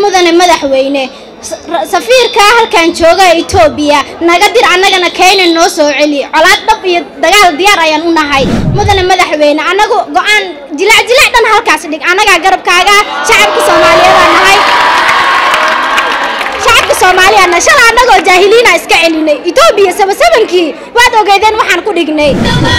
mudane madaxweyne safiirka halkan jooga Itoobiya naga dir annagana Kenya noo soo celi colaad dhab iyo dagaal diyaar ayaan u nahay mudane madaxweyne anagu go'aan jilac dhan halkaas dhig anaga garabkaaga shacabka Soomaaliyeed nahay shacabka Soomaaliyeed shala anagoo jaahiliina iska celinay Itoobiya sabasabankii waad ogeedeen waxaan ku dhignay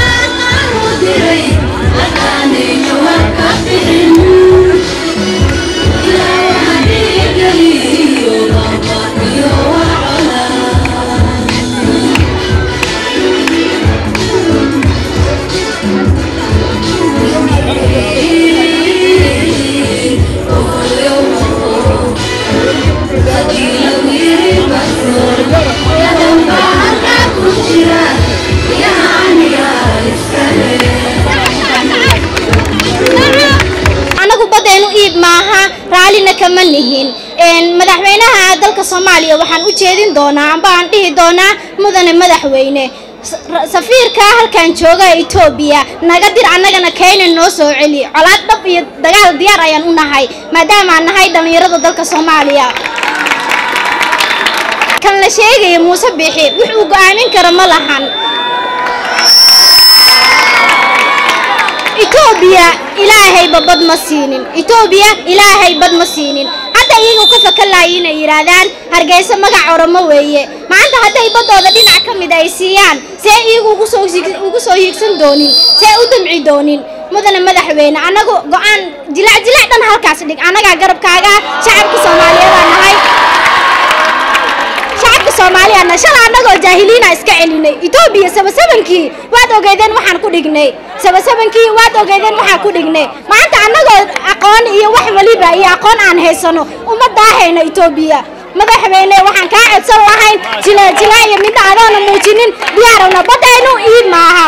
raalina kama nihin madaxweynaha dalka Soomaaliya waxaan u jeedin doonaa amba aan dhihi doonaa mudane madaxweyne safiirka halkan jooga Itoobiya naga dir annagana Kenya noo soo celi colaad dhab iyo dagaal diyaar ayaan u nahay maadaama aan nahay dhalinyarada dalka Soomaaliya kan la sheegay Muuse Bixi wuxuu go'aamin kara ma lahan Itoobiya ilaahay bad ma siinin Itoobiya ilaahay bad ma siinin hadda iyagu ka fakalaayeen yiraahdaan Hargeysa magac Oromo weeye maanta hadday badooda dhinac ka mid ay siiyaan see iyagu ugu soo hiigsan doonin see u damci doonin mudane madaxweyne anagu go'aan jilac dhan halkaas dhig anaga garabkaaga shacabka Soomaaliyeed nahay Soomaaliyeed shala anagoo jaahiliina iska celinay Itoobiya sabasabankii waad ogeedeen waxaan ku dhignay sabasabankii waad ogeedeen waxaan ku dhignay maanta anagoo aqoon iyo wax waliba iyo aqoon aan haysano uma daahayna Itoobiya madaxweyne waxaan ka codsan lahayn jilaa iyo mid adoona muujinin diyaarna badaynu iib maaha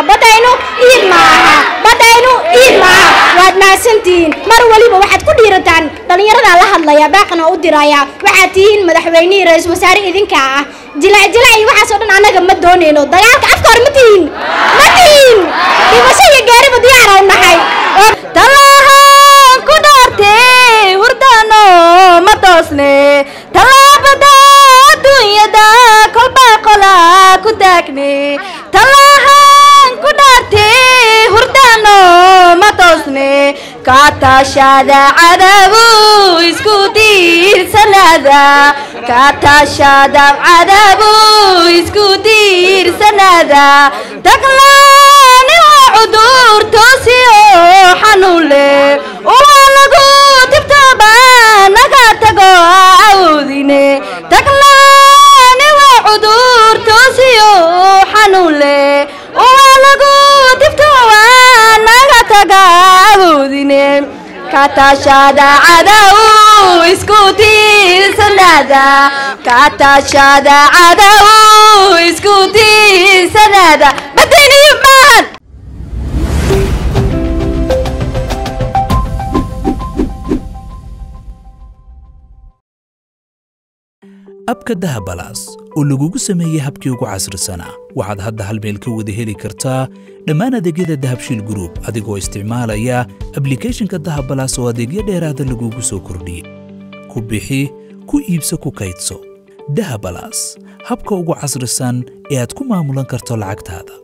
waad maasantiin mar waliba waxaad ku dhiirataan dhalinyarada la hadlaya baaqna u diraya waxaad tihiin madaxweyne ra'iisul wasaare idinka ah jilaa iyo waxa soo dhan anaga ma dooneyno dagaalka afka hor ma tihiin dhimasho iyo gaariba diyaar u nahay talaha ku dhaartay hurdano ma toosne talaabada dunyada kolba qola ku taagni talaha ku dhaartay hurdano ma toosne katashada cadabu isku diirsanada katashada cadabu isku diirsanada taqlaani waa cudur toosiyo xanuule waa lagu tibtaba naga tago awdine taqlaani waa cudur toosiyo xanuule waa lagu tibtaba naga tago awdine katashada cadabu isku diirsanada katashada cadabu isku diirsanada badani maahan abka dahabalaas oo lagugu sameeyay habkii ugu casrisanaa waxaad hadda hal meel ka wada heli kartaa dhammaan adeegyada Dahabshiil Group adigoo isticmaalaya applicationka Dahabalaas oo adeegyo dheeraad lagugu soo kordhiyay ku bixi ku iibso ku kaydso Dahabalaas habka ugu casrisan ee aad ku maamulan karto lacagtaada